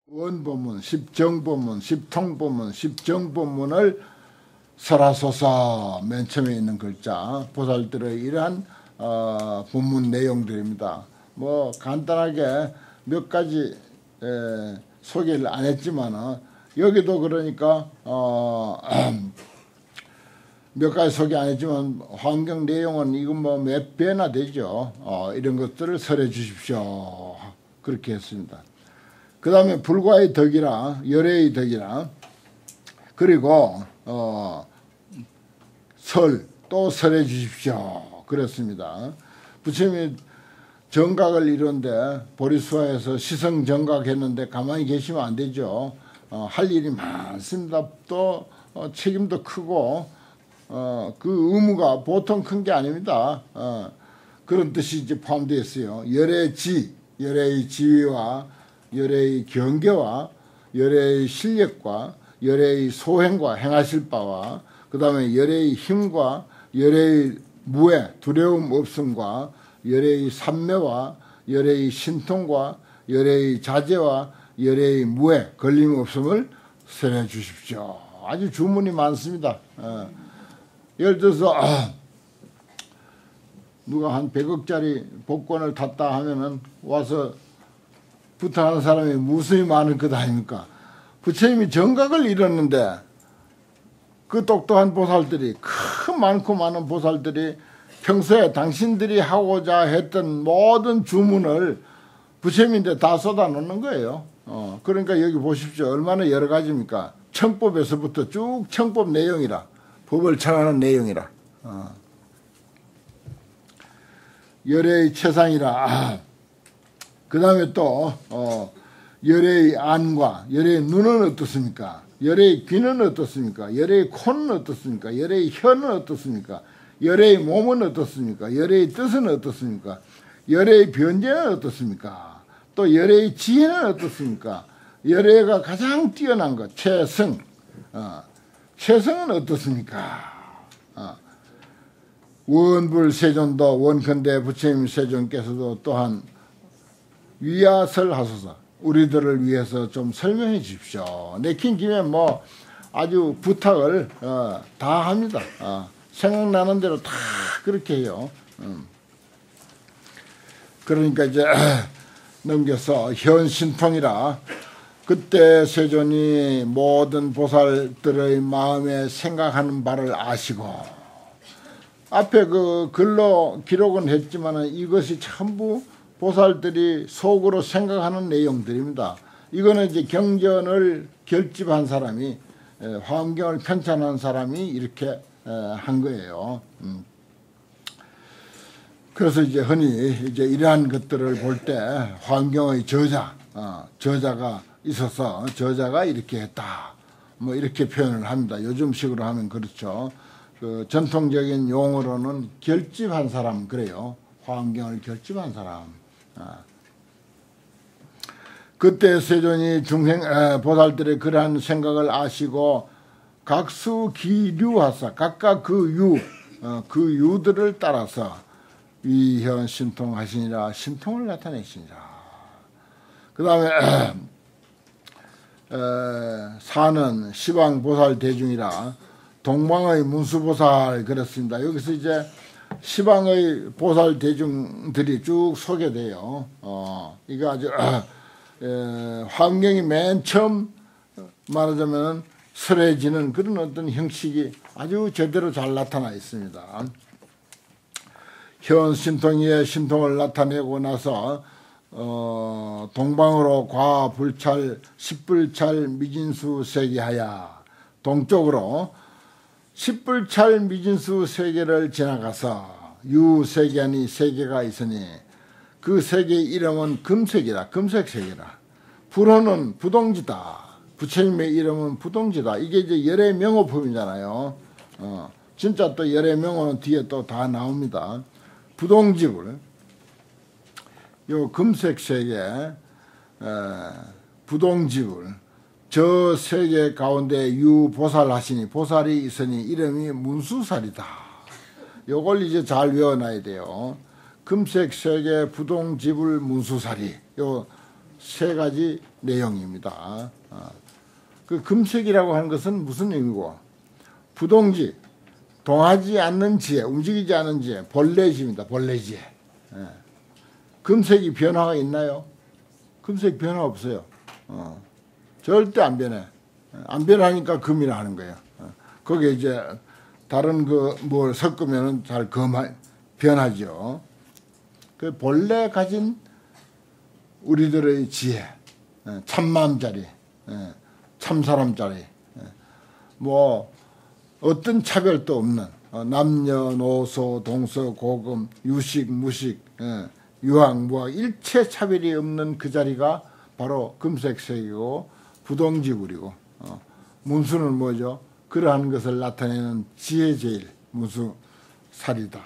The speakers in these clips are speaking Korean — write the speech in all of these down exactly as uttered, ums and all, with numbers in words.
원본문, 십정본문, 십통본문, 십정본문을 설하소서. 맨 처음에 있는 글자 보살들의 이러한 어, 본문 내용들입니다. 뭐 간단하게 몇 가지 에, 소개를 안 했지만 여기도 그러니까 어, 몇 가지 소개 안 했지만 환경 내용은 이건 뭐 몇 배나 되죠. 어, 이런 것들을 설해 주십시오. 그렇게 했습니다. 그 다음에 불과의 덕이라 열애의 덕이라 그리고 어, 설 또 설해 주십시오. 그렇습니다. 부처님이 정각을 이룬데 보리수화에서 시성 정각했는데 가만히 계시면 안 되죠. 어, 할 일이 많습니다. 또 어, 책임도 크고 어, 그 의무가 보통 큰 게 아닙니다. 어, 그런 뜻이 이제 포함되어 있어요. 열애의 지, 열애의 지위와 열애의 경계와 열애의 실력과 열애의 소행과 행하실 바와 그 다음에 열애의 힘과 열애의 무해, 두려움 없음과 열애의 삼매와 열애의 신통과 열애의 자제와 열애의 무해, 걸림 없음을 설해 주십시오. 아주 주문이 많습니다. 어. 예를 들어서 아, 누가 한 백억짜리 복권을 탔다 하면은 와서 부탁하는 사람이 무수히 많을 것 아닙니까? 부처님이 정각을 이뤘는데 그 똑똑한 보살들이 큰 많고 많은 보살들이 평소에 당신들이 하고자 했던 모든 주문을 부처님인데 다 쏟아놓는 거예요. 어, 그러니까 여기 보십시오. 얼마나 여러 가지입니까? 청법에서부터 쭉 청법 내용이라 법을 청하는 내용이라 어. 열애의 최상이라 아. 그 다음에 또 어, 열애의 안과 열애의 눈은 어떻습니까? 열애의 귀는 어떻습니까? 열애의 코는 어떻습니까? 열애의 혀는 어떻습니까? 열애의 몸은 어떻습니까? 열애의 뜻은 어떻습니까? 열애의 변제는 어떻습니까? 또 열애의 지혜는 어떻습니까? 열애가 가장 뛰어난 것 최승 어, 최승은 어떻습니까? 어, 원불 세존도 원컨대 부처님 세존께서도 또한 위야설 하소서. 우리들을 위해서 좀 설명해 주십시오. 내킨 김에 뭐 아주 부탁을 어, 다 합니다. 어, 생각나는 대로 다 그렇게 해요. 음. 그러니까 이제 넘겨서 현신통이라 그때 세존이 모든 보살들의 마음에 생각하는 바를 아시고 앞에 그 글로 기록은 했지만 이것이 전부 보살들이 속으로 생각하는 내용들입니다. 이거는 이제 경전을 결집한 사람이 화엄경을 편찬한 사람이 이렇게 한 거예요. 그래서 이제 흔히 이제 이러한 것들을 볼 때 화엄경의 저자, 저자가 있어서 저자가 이렇게 했다. 뭐 이렇게 표현을 합니다. 요즘식으로 하면 그렇죠. 그 전통적인 용어로는 결집한 사람 그래요. 화엄경을 결집한 사람. 아. 그때 세존이 중생 에, 보살들의 그러한 생각을 아시고 각수기류하사 각각 그 유, 어, 그 유들을 따라서 위현 신통하시니라 신통을 나타내시니라. 그 다음에 사는 시방보살 대중이라 동방의 문수보살 그렇습니다. 여기서 이제 시방의 보살 대중들이 쭉 소개돼요. 어, 이거 아주 에, 환경이 맨 처음 말하자면 설해지는 그런 어떤 형식이 아주 제대로 잘 나타나 있습니다. 현 신통의 신통을 나타내고 나서 어, 동방으로 과불찰 십불찰 미진수 세계하야 동쪽으로 십불찰 미진수 세계를 지나가서 유세계니 세계가 있으니 그 세계의 이름은 금색이다. 금색세계다. 불호는 부동지다. 부처님의 이름은 부동지다. 이게 이제 열의 명호품이잖아요. 어, 진짜 또 열의 명호는 뒤에 또 다 나옵니다. 부동지불 요 금색세계 에, 부동지불 저 세계 가운데 유보살 하시니 보살이 있으니 이름이 문수살이다. 요걸 이제 잘 외워놔야 돼요. 금색 세계 부동지불 문수살이 요 세 가지 내용입니다. 그 금색이라고 하는 것은 무슨 의미고, 부동지, 동하지 않는 지혜, 움직이지 않는 지혜, 본래지입니다. 본래지혜. 금색이 변화가 있나요? 금색 변화 없어요. 어. 절대 안 변해. 안 변하니까 금이라 하는 거예요. 어. 거기에 이제 다른 그 뭘 섞으면은 잘 검하, 변하죠. 그 본래 가진 우리들의 지혜, 참마음짜리, 참사람짜리, 뭐 어떤 차별도 없는 남녀노소 동서고금 유식 무식 유학 무학 일체 차별이 없는 그 자리가 바로 금색색이고 부동지불이고, 어, 문수는 뭐죠? 그러한 것을 나타내는 지혜제일 문수살이다.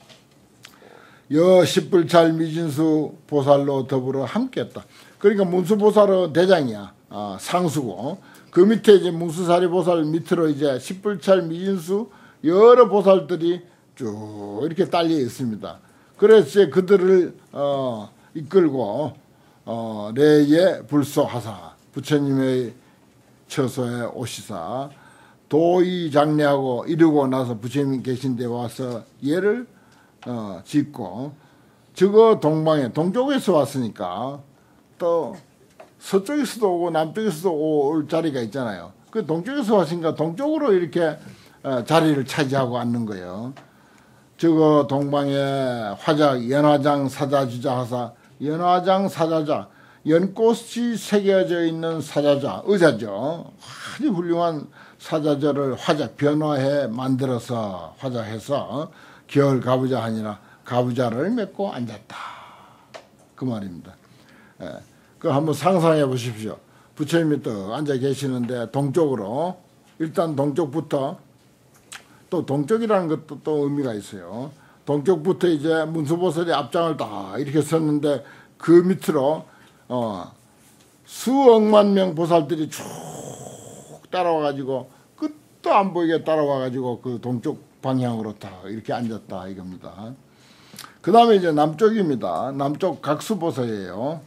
여 십불찰 미진수 보살로 더불어 함께했다. 그러니까 문수보살의 대장이야. 아, 상수고, 그 밑에 이제 문수사리 보살 밑으로 이제 십불찰 미진수 여러 보살들이 쭉 이렇게 딸려 있습니다. 그래서 그들을 어, 이끌고 어, 레에 불소하사, 부처님의 처소에 오시사 도의 장례하고 이르고 나서 부처님 계신 데 와서 예를 어, 짓고, 저거 동방에 동쪽에서 왔으니까 또 서쪽에서도 오고 남쪽에서도 올 자리가 있잖아요. 그 동쪽에서 왔으니까 동쪽으로 이렇게 어, 자리를 차지하고 앉는 거예요. 저거 동방에 화작 연화장 사자주자 하사, 연화장 사자자, 연꽃이 새겨져 있는 사자자, 의자죠. 아주 훌륭한 사자자를 화작 변화해 만들어서 화작해서 겨울 가부자 아니라 가부자를 맺고 앉았다. 그 말입니다. 예. 그 한번 상상해 보십시오. 부처님이 또 앉아 계시는데 동쪽으로, 일단 동쪽부터, 또 동쪽이라는 것도 또 의미가 있어요. 동쪽부터 이제 문수보살이 앞장을 딱 이렇게 섰는데 그 밑으로 어, 수억만 명 보살들이 쭉 따라와가지고 끝도 안 보이게 따라와가지고 그 동쪽 방향으로 딱 이렇게 앉았다 이겁니다. 그 다음에 이제 남쪽입니다. 남쪽 각수보살이에요.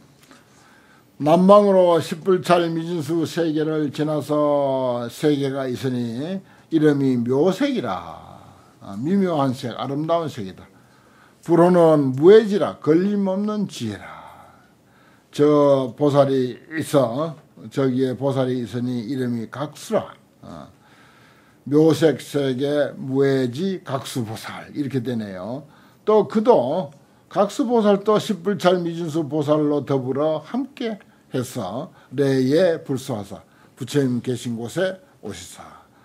남방으로 십불찰 미진수 세계를 지나서 세계가 있으니 이름이 묘색이라. 아, 미묘한 색, 아름다운 색이다. 불호는 무해지라, 걸림없는 지혜라. 저 보살이 있어, 저기에 보살이 있으니 이름이 각수라. 어. 묘색색의 무해지 각수보살 이렇게 되네요. 또 그도 각수보살도 십불찰 미진수 보살로 더불어 함께 해서 레에 불소하사 부처님 계신 곳에 오시사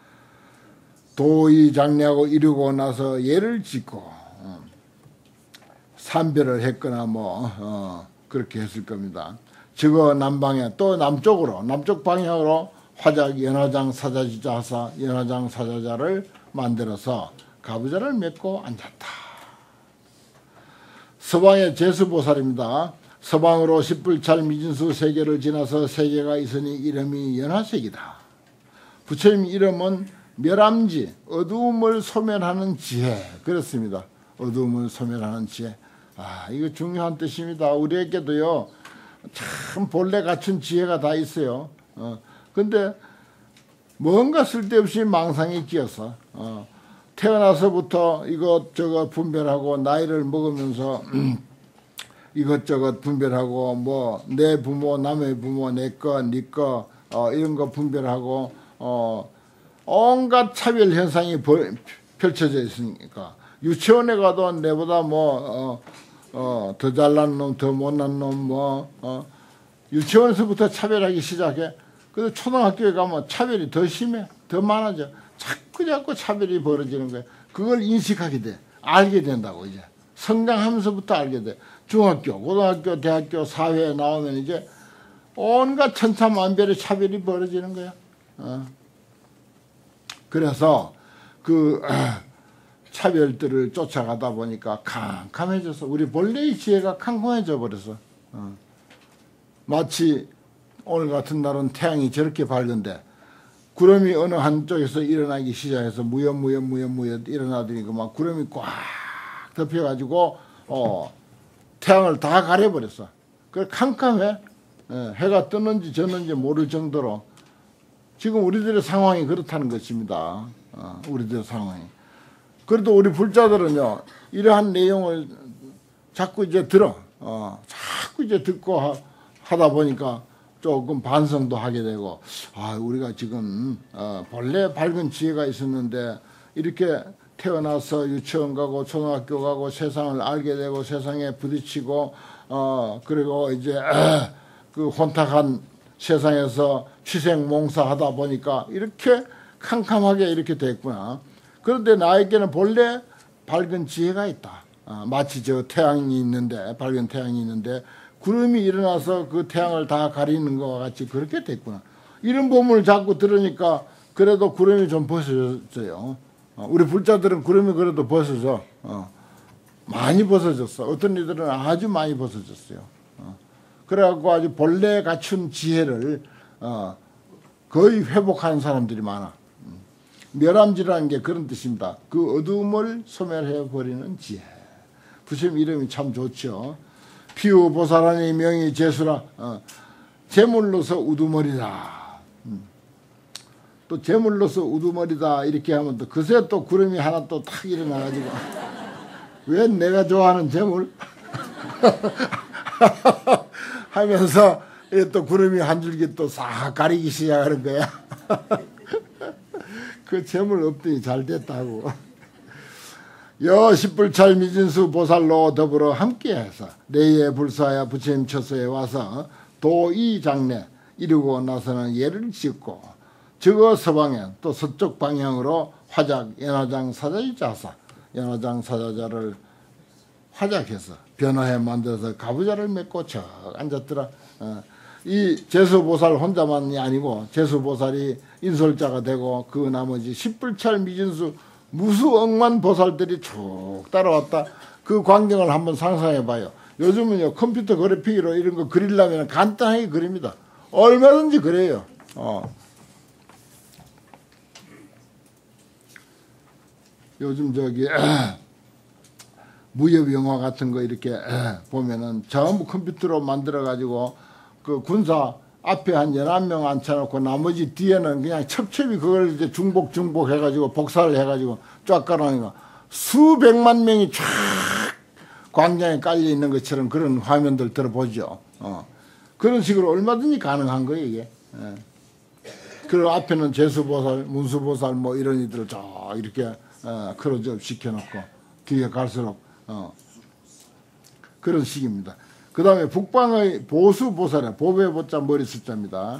도의 장례하고 이루고 나서 예를 짓고 어, 삼별을 했거나 뭐 어, 그렇게 했을 겁니다. 저거 남방에 또 남쪽으로, 남쪽 방향으로 화작 연화장 사자주자 하사 연화장 사자자를 만들어서 가부자를 맺고 앉았다. 서방의 제수보살입니다. 서방으로 십불찰 미진수 세계를 지나서 세계가 있으니 이름이 연화색이다. 부처님 이름은 멸암지, 어두움을 소멸하는 지혜. 그렇습니다. 어두움을 소멸하는 지혜. 아, 이거 중요한 뜻입니다. 우리에게도요, 참 본래 갖춘 지혜가 다 있어요. 어, 근데 뭔가 쓸데없이 망상이 끼어서 어, 태어나서부터 이것저것 분별하고 나이를 먹으면서 이것저것 분별하고 뭐 내 부모 남의 부모 내 거 네 거 어, 이런 거 분별하고 어, 온갖 차별 현상이 펼쳐져 있으니까 유치원에 가도 내보다 뭐 어, 어, 더 잘난 놈 더 못난 놈 뭐 어, 유치원에서부터 차별하기 시작해. 그래서 초등학교에 가면 차별이 더 심해, 더 많아져. 자꾸 자꾸 차별이 벌어지는 거야. 그걸 인식하게 돼, 알게 된다고. 이제 성장하면서부터 알게 돼. 중학교, 고등학교, 대학교, 사회에 나오면 이제 온갖 천차만별의 차별이 벌어지는 거야. 어. 그래서 그 차별들을 쫓아가다 보니까 캄캄해져서 우리 본래의 지혜가 캄캄해져 버렸어. 어. 마치 오늘 같은 날은 태양이 저렇게 밝은데 구름이 어느 한쪽에서 일어나기 시작해서 무연무연무연무연 일어나더니 막 구름이 꽉 덮여가지고 어, 태양을 다 가려버렸어. 그래 캄캄해. 예, 해가 뜨는지 졌는지 모를 정도로 지금 우리들의 상황이 그렇다는 것입니다. 어, 우리들의 상황이. 그래도 우리 불자들은요, 이러한 내용을 자꾸 이제 들어, 어, 자꾸 이제 듣고 하, 하다 보니까 조금 반성도 하게 되고, 아, 우리가 지금, 어, 본래 밝은 지혜가 있었는데, 이렇게 태어나서 유치원 가고, 초등학교 가고, 세상을 알게 되고, 세상에 부딪히고, 어, 그리고 이제, 에, 그 혼탁한 세상에서 취생몽사 하다 보니까 이렇게 캄캄하게 이렇게 됐구나. 그런데 나에게는 본래 밝은 지혜가 있다. 어, 마치 저 태양이 있는데, 밝은 태양이 있는데, 구름이 일어나서 그 태양을 다 가리는 것과 같이 그렇게 됐구나. 이런 본문을 자꾸 들으니까 그래도 구름이 좀 벗어졌어요. 어, 우리 불자들은 구름이 그래도 벗어져. 어, 많이 벗어졌어. 어떤 이들은 아주 많이 벗어졌어요. 어, 그래갖고 아주 본래 갖춘 지혜를 어, 거의 회복하는 사람들이 많아. 멸암지라는 게 그런 뜻입니다. 그 어두움을 소멸해버리는 지혜. 부처님 이름이 참 좋죠. 피우 보살하니 명이 제수라. 어, 제물로서 우두머리다. 음. 또 제물로서 우두머리다 이렇게 하면 또 그새 또 구름이 하나 또 탁 일어나가지고 왜 내가 좋아하는 제물? 하면서 또 구름이 한 줄기 또 싹 가리기 시작하는 거야. 그 재물 없더니 잘 됐다고. 여 십불찰 미진수 보살로 더불어 함께해서 내에 불사야 부처님 처소에 와서 도이 장례 이루고 나서는 예를 짓고 저거 서방에 또 서쪽 방향으로 화작 연화장 사자의 자사 연화장 사자자를 화작해서 변화해 만들어서 가부좌를 맺고 척 앉았더라. 어. 이 제수보살 혼자만이 아니고 제수보살이 인솔자가 되고 그 나머지 십불찰 미진수 무수억만 보살들이 쭉 따라왔다. 그 광경을 한번 상상해 봐요. 요즘은요 컴퓨터 그래픽으로 이런 거 그리려면 간단하게 그립니다. 얼마든지 그래요. 어. 요즘 저기 에, 무협 영화 같은 거 이렇게 에, 보면은 전부 컴퓨터로 만들어 가지고 그 군사 앞에 한 열한 명 앉혀놓고 나머지 뒤에는 그냥 첩첩이 그걸 이제 중복 중복 해가지고 복사를 해가지고 쫙 깔아놓으니까 수백만 명이 쫙 광장에 깔려 있는 것처럼 그런 화면들 들어보죠. 어. 그런 식으로 얼마든지 가능한 거예요, 이게. 예. 그리고 앞에는 제수보살, 문수보살 뭐 이런 이들을 쫙 이렇게 어, 크로즈업 시켜놓고 뒤에 갈수록 어. 그런 식입니다. 그 다음에 북방의 보수보살에 보배 보자 머리 숫자입니다.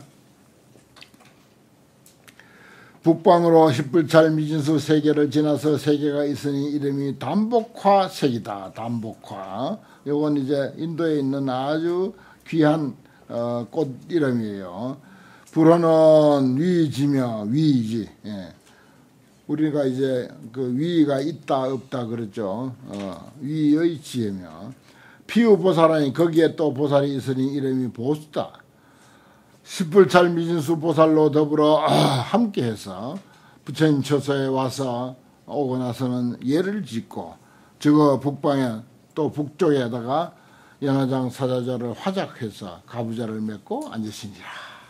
북방으로 십불찰 미진수 세계를 지나서 세계가 있으니 이름이 담복화색이다. 담복화. 요건 이제 인도에 있는 아주 귀한 어, 꽃 이름이에요. 불어는 위지며 위이지. 예. 우리가 이제 그 위가 있다 없다 그랬죠. 어, 위의 지혜며. 피우 보살하니 거기에 또 보살이 있으니 이름이 보수다. 십불찰 미진수 보살로 더불어 아, 함께해서 부처님 처소에 와서 오고 나서는 예를 짓고 저거 북방에 또 북쪽에다가 연화장 사자자를 화작해서 가부좌를 맺고 앉으시니라.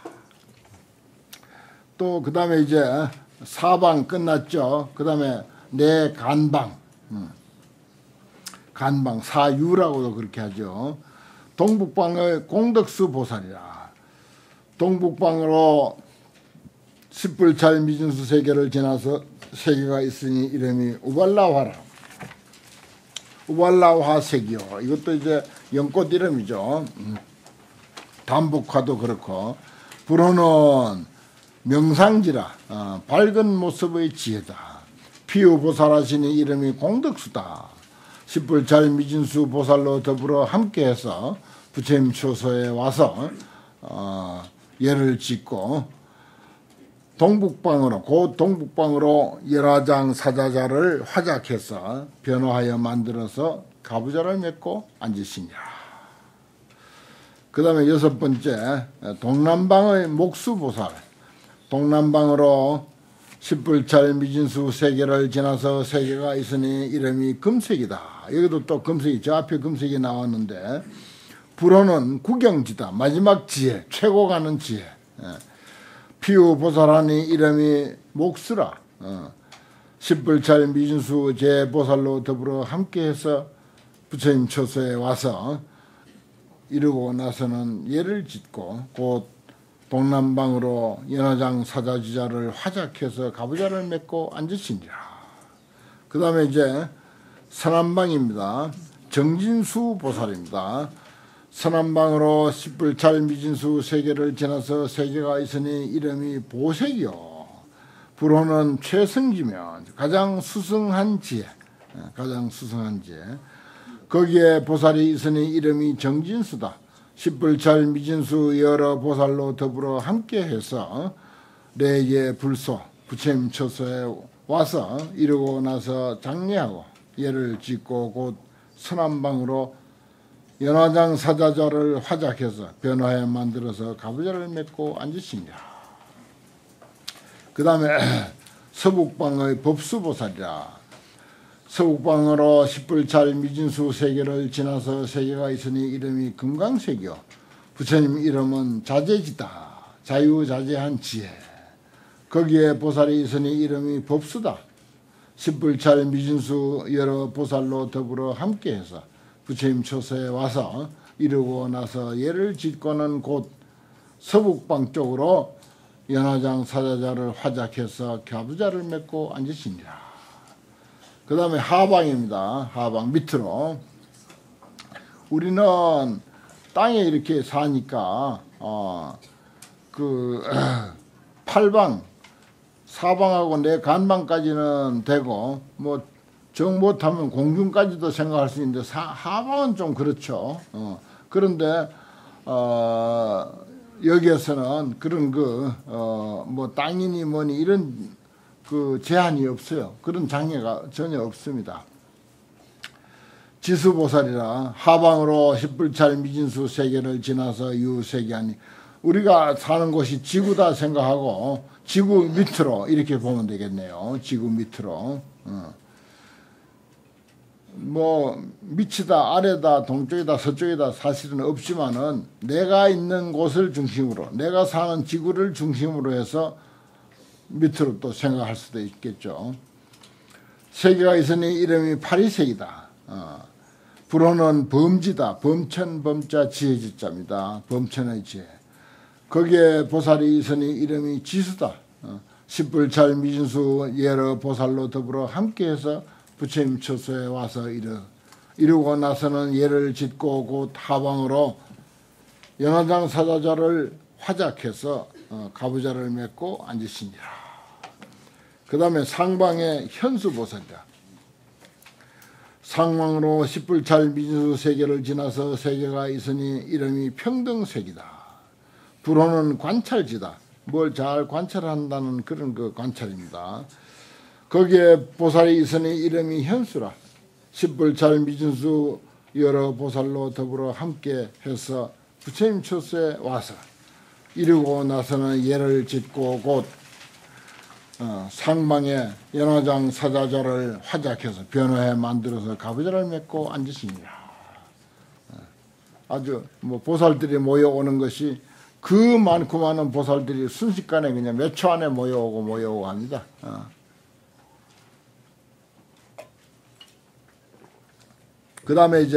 또 그 다음에 이제 사방 끝났죠. 그 다음에 내 간방. 음. 간방, 사유라고도 그렇게 하죠. 동북방의 공덕수 보살이라. 동북방으로 십불찰 미진수 세계를 지나서 세계가 있으니 이름이 우발라화라. 우발라화 세기요. 이것도 이제 연꽃 이름이죠. 음. 담북화도 그렇고. 불호는 명상지라. 어, 밝은 모습의 지혜다. 피우 보살하시니 이름이 공덕수다. 십불찰 미진수 보살로 더불어 함께해서 부처님 처소에 와서 어, 예를 짓고 동북방으로 곧 동북방으로 열화장 사자자를 화작해서 변화하여 만들어서 가부좌를 맺고 앉으시니라. 그 다음에 여섯 번째 동남방의 목수보살. 동남방으로 십불찰 미진수 세계를 지나서 세계가 있으니 이름이 금색이다. 여기도 또 금색이 저 앞에 금색이 나왔는데 불호는 구경지다. 마지막 지혜, 최고 가는 지혜. 예. 피우보살하니 이름이 목수라. 어. 십불찰 미진수 제보살로 더불어 함께해서 부처님 처소에 와서 이르고 나서는 예를 짓고 곧 동남방으로 연화장 사자지자를 화작해서 가부좌를 맺고 앉으시니라. 그 다음에 이제 서남방입니다. 정진수 보살입니다. 서남방으로 십불찰 미진수 세계를 지나서 세계가 있으니 이름이 보색이요. 불호는 최승지며 가장 수승한 지혜, 가장 수승한 지혜. 거기에 보살이 있으니 이름이 정진수다. 십불찰 미진수 여러 보살로 더불어 함께해서 내예 불소 부처님 처소에 와서 이르고 나서 장례하고 예를 짓고 곧 서남방으로 연화장 사자자를 화작해서 변화해 만들어서 가부좌를 맺고 앉으시니라. 그 다음에 서북방의 법수보살이라. 서북방으로 십불찰 미진수 세계를 지나서 세계가 있으니 이름이 금강색이요. 부처님 이름은 자제지다. 자유자재한 지혜. 거기에 보살이 있으니 이름이 법수다. 십불찰 미진수 여러 보살로 더불어 함께해서 부처님 처소에 와서 이르고 나서 예를 짓고는 곧 서북방 쪽으로 연화장 사자자를 화작해서 가부좌를 맺고 앉으시니라. 그 다음에 하방입니다. 하방 밑으로. 우리는 땅에 이렇게 사니까 어, 그 팔방, 사방하고 내 간방까지는 되고 뭐 정 못하면 공중까지도 생각할 수 있는데 사, 하방은 좀 그렇죠. 어, 그런데 어, 여기에서는 그런 그 어, 뭐 땅이니 뭐니 이런 그 제한이 없어요. 그런 장애가 전혀 없습니다. 지수보살이라 하방으로 십불찰 미진수 세계를 지나서 유세계하니 우리가 사는 곳이 지구다 생각하고 지구 밑으로 이렇게 보면 되겠네요. 지구 밑으로. 어. 뭐 밑이다 아래다 동쪽이다 서쪽이다 사실은 없지만은 내가 있는 곳을 중심으로 내가 사는 지구를 중심으로 해서 밑으로 또 생각할 수도 있겠죠. 세계가 있으니 이름이 파리색이다. 어. 불호는 범지다. 범천 범자 지혜지자입니다. 범천의 지혜. 거기에 보살이 있으니 이름이 지수다. 어. 십불찰 미진수 여러 보살로 더불어 함께해서 부처님 처소에 와서 이르, 이루고 나서는 예를 짓고 곧 하방으로 연화장 사자자를 화작해서 어, 가부좌를 맺고 앉으시니라. 그 다음에 상방에 현수보살이다. 상방으로 십불찰 미진수 세계를 지나서 세계가 있으니 이름이 평등색이다. 불호는 관찰지다. 뭘 잘 관찰한다는 그런 그 관찰입니다. 거기에 보살이 있으니 이름이 현수라. 십불찰 미진수 여러 보살로 더불어 함께 해서 부처님 처소에 와서 이르고 나서는 예를 짓고 곧 어, 상방에 연화장 사자자를 화작해서 변화해 만들어서 가부좌를 맺고 앉으시니라. 아주 뭐 보살들이 모여오는 것이 그 많고 많은 보살들이 순식간에 그냥 몇 초 안에 모여오고 모여오고 합니다. 어. 그 다음에 이제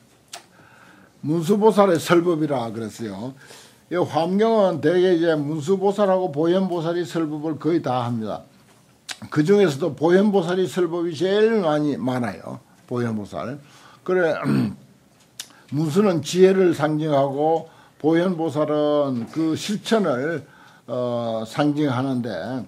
문수보살의 설법이라 그랬어요. 이 화엄경은 대개 이제 문수보살하고 보현보살이 설법을 거의 다 합니다. 그 중에서도 보현보살이 설법이 제일 많이 많아요. 보현보살. 그래 문수는 지혜를 상징하고 보현보살은 그 실천을 어, 상징하는데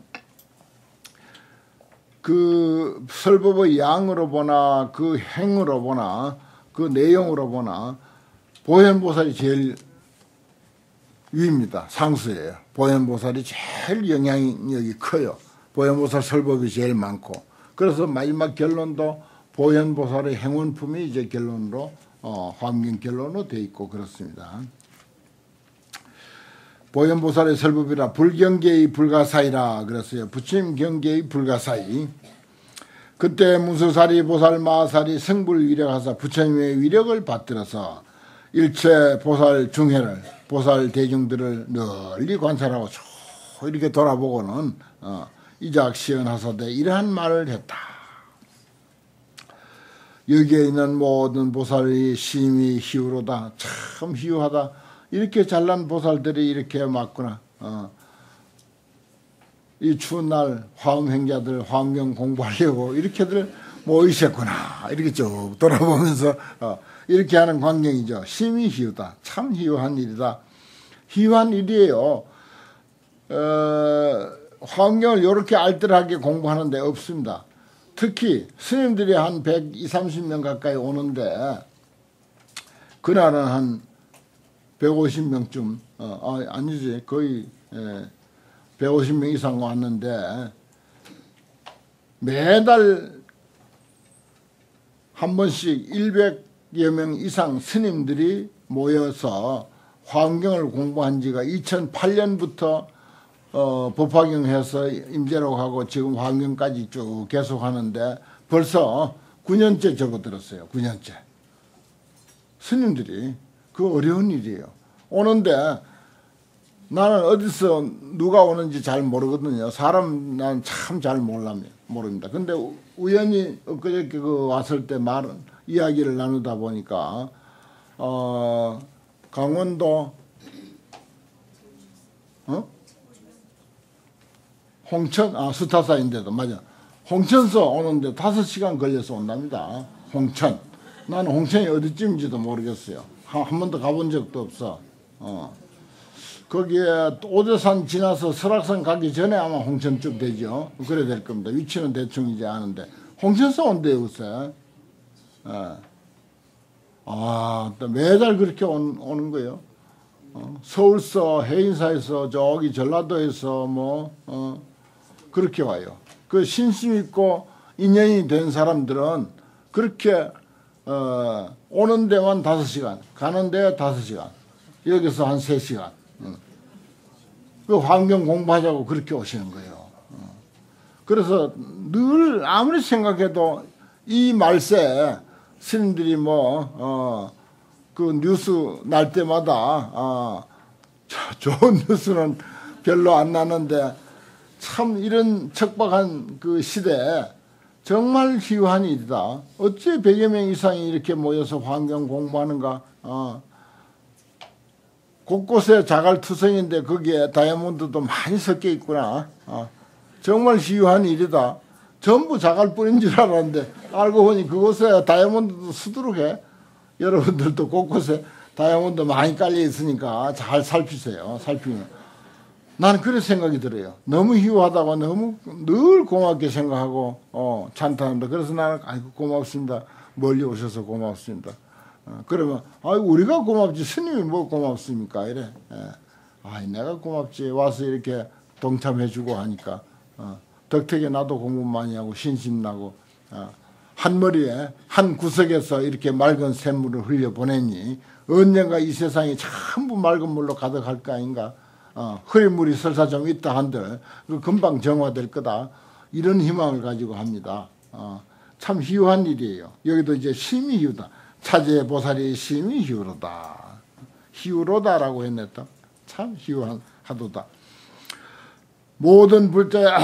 그 설법의 양으로 보나 그 행으로 보나 그 내용으로 보나 보현보살이 제일 위입니다. 상수예요. 보현보살이 제일 영향력이 커요. 보현보살 설법이 제일 많고 그래서 마지막 결론도 보현보살의 행원품이 이제 결론으로 어, 화엄경 결론으로 돼 있고 그렇습니다. 보현보살의 설법이라 불경계의 불가사이라 그랬어요. 부처님 경계의 불가사이. 그때 문수사리 보살 마하사리 성불 위력하사 부처님의 위력을 받들어서 일체 보살 중회를 보살 대중들을 널리 관찰하고 쭉 이렇게 돌아보고는 어, 이작 시연하사대 이러한 말을 했다. 여기에 있는 모든 보살이 심히 희우로다. 참 희우하다. 이렇게 잘난 보살들이 이렇게 맞구나. 어. 이 추운 날 화엄행자들 화엄경 공부하려고 이렇게들 모이셨구나. 이렇게 쭉 돌아보면서 어, 이렇게 하는 광경이죠. 심히 희우다. 참 희우한 일이다. 희우한 일이에요. 어, 화엄경을 이렇게 알뜰하게 공부하는 데 없습니다. 특히 스님들이 한 백이십, 삼십 명 가까이 오는데 그날은 한 백오십 명쯤 어, 아, 아니지 거의 예, 백오십 명 이상 왔는데 매달 한 번씩 일백여 명 이상 스님들이 모여서 화엄경을 공부한 지가 이천팔 년부터 어, 법화경해서 임재록 하고 지금 화엄경까지 쭉 계속 하는데 벌써 구 년째 접어들었어요. 구 년째. 스님들이 그 어려운 일이에요. 오는데 나는 어디서 누가 오는지 잘 모르거든요. 사람 난 참 잘 모릅니다. 근데 우연히 엊그저께 그 왔을 때 말은 이야기를 나누다 보니까 어, 강원도 어? 홍천 아 수타사인데도 맞아. 홍천서 오는데 다섯 시간 걸려서 온답니다. 홍천. 나는 홍천이 어디쯤인지도 모르겠어요. 한, 한 번도 가본 적도 없어. 어. 거기에 오대산 지나서 설악산 가기 전에 아마 홍천쯤 되죠. 그래 될 겁니다. 위치는 대충 이제 아는데 홍천서 온대요 요새. 예. 아, 또 매달 그렇게 온, 오는 거예요. 어, 서울서 해인사에서 저기 전라도에서 뭐 어, 그렇게 와요. 그 신심 있고 인연이 된 사람들은 그렇게 어, 오는 데만 다섯 시간, 가는 데 다섯 시간, 여기서 한 세 시간. 응. 그 환경 공부하자고 그렇게 오시는 거예요. 어. 그래서 늘 아무리 생각해도 이 말세 스님들이 뭐, 어, 그 뉴스 날 때마다, 어, 좋은 뉴스는 별로 안 나는데 참 이런 척박한 그 시대에 정말 희유한 일이다. 어째 백여 명 이상이 이렇게 모여서 환경 공부하는가. 어. 곳곳에 자갈투성인데 거기에 다이아몬드도 많이 섞여 있구나. 어. 정말 희유한 일이다. 전부 자갈뿐인 줄 알았는데 알고 보니 그곳에 다이아몬드도 수두룩해. 여러분들도 곳곳에 다이아몬드 많이 깔려 있으니까 잘 살피세요. 살피면. 나는 그런 생각이 들어요. 너무 희유하다고 너무 늘 고맙게 생각하고 어, 찬탄합니다. 그래서 나는 아이고 고맙습니다. 멀리 오셔서 고맙습니다. 어, 그러면 아이 우리가 고맙지 스님이 뭐 고맙습니까? 이래. 예. 아이 내가 고맙지. 와서 이렇게 동참해주고 하니까 어, 덕택에 나도 공부 많이 하고 신심나고 어, 한 머리에 한 구석에서 이렇게 맑은 샘물을 흘려보내니 언젠가 이 세상이 전부 맑은 물로 가득할 거 아닌가. 어, 흐린 물이 설사 좀 있다 한들 그 금방 정화될 거다. 이런 희망을 가지고 합니다. 어, 참 희유한 일이에요. 여기도 이제 심히 희유다. 차제 보살이 심히 희유로다. 희유로다라고 했네. 또. 참 희유한 하도다. 모든 불자들이여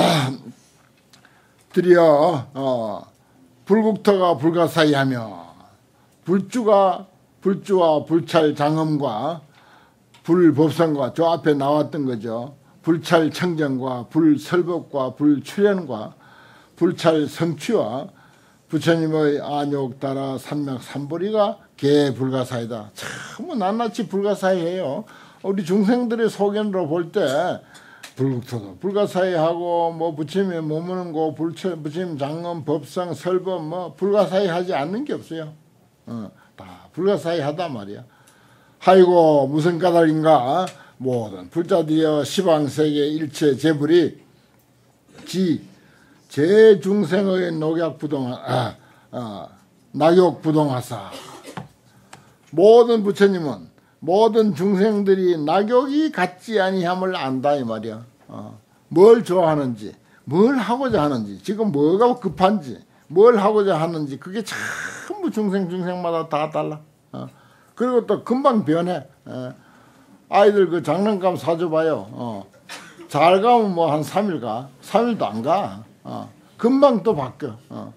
어, 불국토가 불가사의하며 불주가 불주와 불찰 장엄과 불법성과 저 앞에 나왔던 거죠. 불찰 청정과 불설법과 불출현과 불찰 성취와 부처님의 안욕 따라 삼맥 삼보리가 개 불가사이다. 참 낱낱이 불가사의해요. 우리 중생들의 소견으로 볼 때 불국토도 불가사의하고 뭐 부처님의 머무는 곳 불처 부처님 장엄 법성 설법 뭐 불가사의하지 않는 게 없어요. 어, 다 불가사의하다 말이야. 아이고 무슨 까닭인가. 모든 불자들이여 시방세계 일체 재불이 지 제중생의 녹약부동 아, 아, 낙욕부동하사. 모든 부처님은 모든 중생들이 낙욕이 같지 아니함을 안다 이 말이야. 어, 뭘 좋아하는지 뭘 하고자 하는지 지금 뭐가 급한지 뭘 하고자 하는지 그게 전부 중생 중생마다 다 달라. 어, 그리고 또 금방 변해. 예. 아이들 그 장난감 사줘봐요. 어. 잘 가면 뭐 한 삼 일 가. 삼 일도 안 가. 어. 금방 또 바뀌어. 어.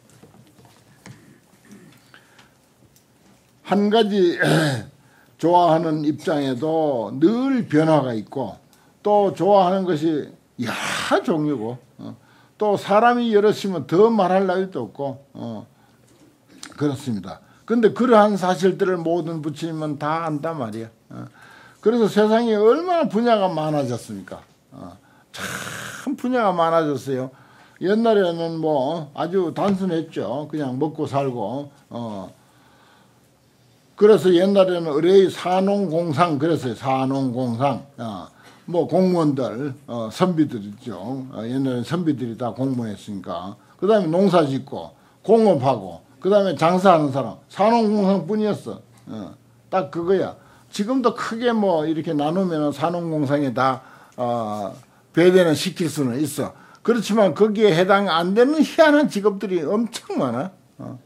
한 가지 좋아하는 입장에도 늘 변화가 있고 또 좋아하는 것이 여러 종류고 어. 또 사람이 여럿이면 더 말할 나위도 없고 어. 그렇습니다. 근데 그러한 사실들을 모든 부처님은 다 안단 말이야. 어. 그래서 세상에 얼마나 분야가 많아졌습니까? 어. 참 분야가 많아졌어요. 옛날에는 뭐 아주 단순했죠. 그냥 먹고 살고 어. 그래서 옛날에는 의뢰의 사농공상 그랬어요. 사농공상 어. 뭐 공무원들 어, 선비들 있죠. 어, 옛날에 선비들이 다 공무원했으니까. 그 다음에 농사 짓고 공업하고 그 다음에 장사하는 사람 산업공상뿐이었어. 어, 딱 그거야. 지금도 크게 뭐 이렇게 나누면 산업공상에 다 어, 배대는 시킬 수는 있어. 그렇지만 거기에 해당 안 되는 희한한 직업들이 엄청 많아. 어.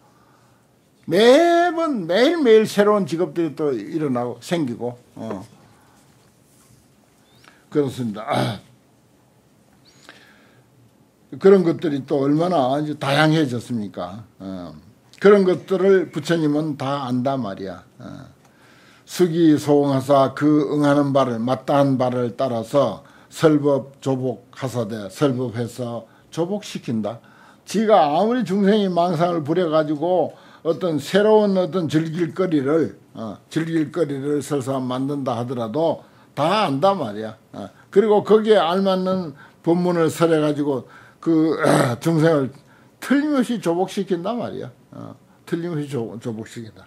매번 매일매일 새로운 직업들이 또 일어나고 생기고 어. 그렇습니다. 아. 그런 것들이 또 얼마나 이제 다양해졌습니까? 어. 그런 것들을 부처님은 다 안단 말이야. 어. 수기소응하사 그 응하는 바를 마땅한 바를 따라서 설법 조복하사되 설법해서 조복시킨다. 지가 아무리 중생이 망상을 부려가지고 어떤 새로운 어떤 즐길거리를 어, 즐길거리를 설사 만든다 하더라도 다 안단 말이야. 어. 그리고 거기에 알맞는 법문을 설해가지고 그 어, 중생을 틀림없이 조복시킨단 말이야. 어. 틀림없이 조, 조복시킨다.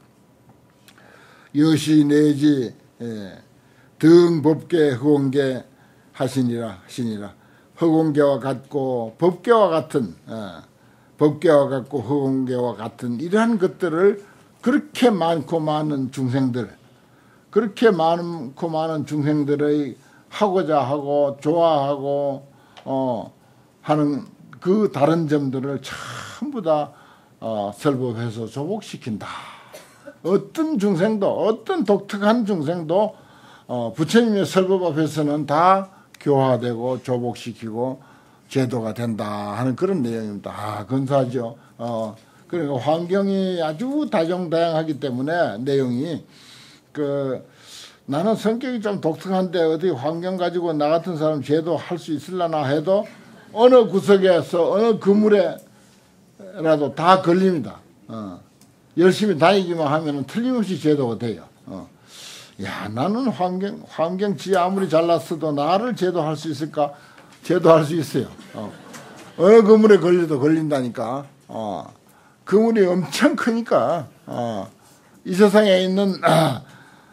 여시 내지 예, 등 법계 허공계 하시니라 하시니라. 허공계와 같고 법계와 같은 예, 법계와 같고 허공계와 같은 이러한 것들을 그렇게 많고 많은 중생들 그렇게 많고 많은 중생들의 하고자 하고 좋아하고 어, 하는 그 다른 점들을 전부 다 어, 설법해서 조복시킨다. 어떤 중생도 어떤 독특한 중생도 어, 부처님의 설법 앞에서는 다 교화되고 조복시키고 제도가 된다 하는 그런 내용입니다. 아, 근사하죠. 어, 그러니까 환경이 아주 다종다양하기 때문에 내용이 그 나는 성격이 좀 독특한데 어디 환경 가지고 나 같은 사람 제도할 수 있을라나 해도 어느 구석에서 어느 그물에라도 다 걸립니다. 어. 열심히 다니기만 하면 틀림없이 제도가 돼요. 어. 야, 나는 환경, 환경 지 아무리 잘났어도 나를 제도할 수 있을까? 제도할 수 있어요. 어. 어느 그물에 걸려도 걸린다니까. 어. 그물이 엄청 크니까. 어. 이 세상에 있는 아,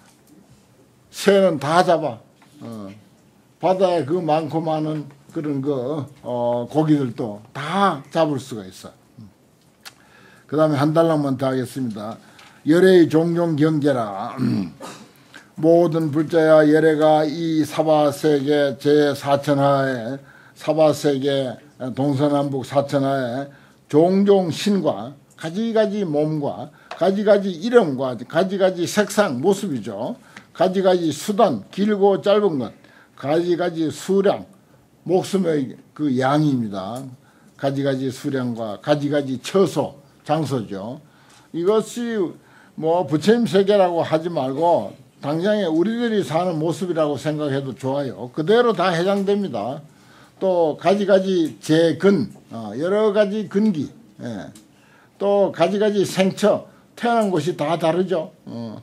새는 다 잡아. 어. 바다에 그 많고 많은 그런 그 어, 고기들도 다 잡을 수가 있어. 그 다음에 한 달락만 더 하겠습니다. 열애의 종종 경계라. 모든 불자야 열애가 이 사바세계 제사천하에 사바세계 동서남북 사천하에 종종 신과 가지가지 몸과 가지가지 이름과 가지가지 색상 모습이죠. 가지가지 수단 길고 짧은 것 가지가지 수량 목숨의 그 양입니다. 가지가지 수량과 가지가지 처소 장소죠. 이것이 뭐 부처님 세계라고 하지 말고 당장에 우리들이 사는 모습이라고 생각해도 좋아요. 그대로 다 해당됩니다. 또 가지가지 재근 어, 여러 가지 근기 예. 또 가지가지 생처 태어난 곳이 다 다르죠. 어.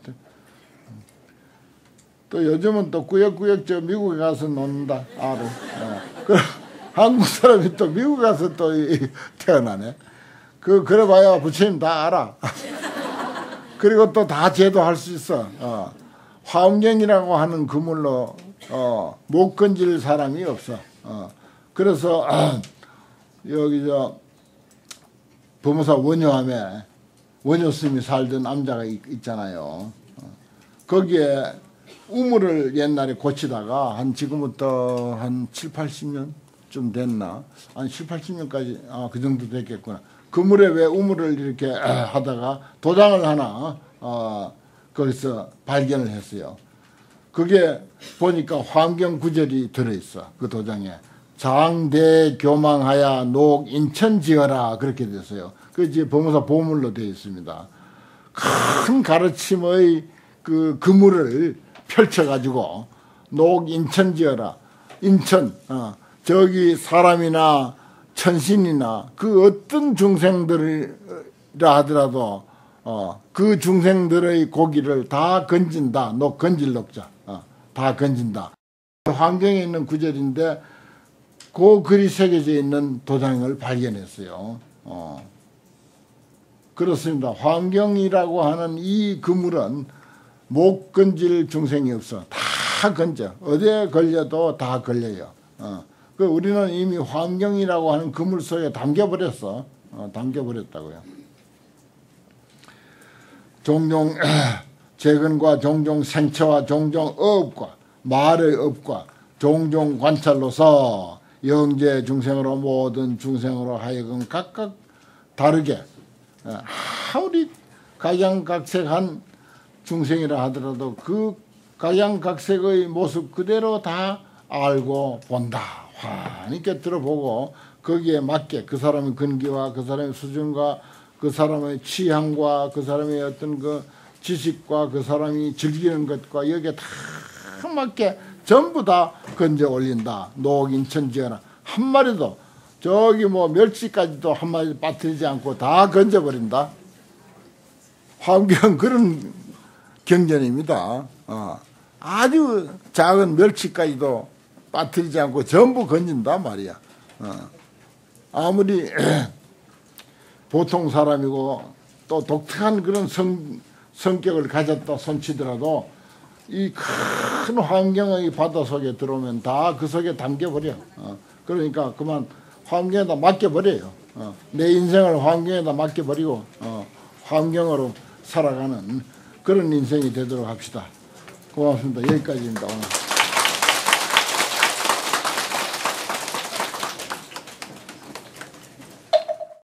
또 요즘은 또 꾸역꾸역 저 미국에 가서 논다. 알아. 예. 그 한국 사람이 또 미국 가서 또 태어나네. 그, 그래 봐야 부처님 다 알아. 그리고 또 다 제도할 수 있어. 어. 화엄경이라고 하는 그물로, 어, 못 건질 사람이 없어. 어. 그래서, 어, 여기 저, 법무사 원효함에 원효 스님이 살던 남자가 있, 있잖아요. 어. 거기에 우물을 옛날에 고치다가 한 지금부터 한 칠, 팔십 년쯤 됐나? 한 칠, 팔십 년까지, 아, 그 정도 됐겠구나. 그물에 왜 우물을 이렇게 하다가 도장을 하나 어, 거기서 발견을 했어요. 그게 보니까 환경구절이 들어있어. 그 도장에. 장대교망하야 녹 인천 지어라 그렇게 됐어요. 그 이제 법무사 보물로 되어 있습니다. 큰 가르침의 그 그물을 펼쳐가지고 녹 인천 지어라. 인천 어, 저기 사람이나 천신이나 그 어떤 중생들이라 하더라도 어, 그 중생들의 고기를 다 건진다. 녹 건질 녹자. 어, 다 건진다. 환경에 있는 구절인데 그 글이 새겨져 있는 도장을 발견했어요. 어. 그렇습니다. 환경이라고 하는 이 그물은 못 건질 중생이 없어. 다 건져. 어디에 걸려도 다 걸려요. 어. 그 우리는 이미 환경이라고 하는 그물 속에 담겨버렸어. 어, 담겨버렸다고요. 종종 재근과 종종 생처와 종종 어업과 말의 업과 종종 관찰로서 영재 중생으로 모든 중생으로 하여금 각각 다르게 아무리 각양각색한 중생이라 하더라도 그 각양각색의 모습 그대로 다 알고 본다. 환히 곁들어보고 거기에 맞게 그 사람의 근기와 그 사람의 수준과 그 사람의 취향과 그 사람의 어떤 그 지식과 그 사람이 즐기는 것과 여기에 다 맞게 전부 다 건져 올린다. 녹인천지어라. 한 마리도 저기 뭐 멸치까지도 한 마리 빠뜨리지 않고 다 건져버린다. 환경 그런 경전입니다. 어. 아주 작은 멸치까지도 빠뜨리지 않고 전부 건진다 말이야. 어. 아무리 보통 사람이고 또 독특한 그런 성, 성격을 가졌다 손치더라도 이 큰 환경의 바다 속에 들어오면 다 그 속에 담겨버려. 어. 그러니까 그만 환경에다 맡겨버려요. 어. 내 인생을 환경에다 맡겨버리고 어. 환경으로 살아가는 그런 인생이 되도록 합시다. 고맙습니다. 여기까지입니다. 오늘.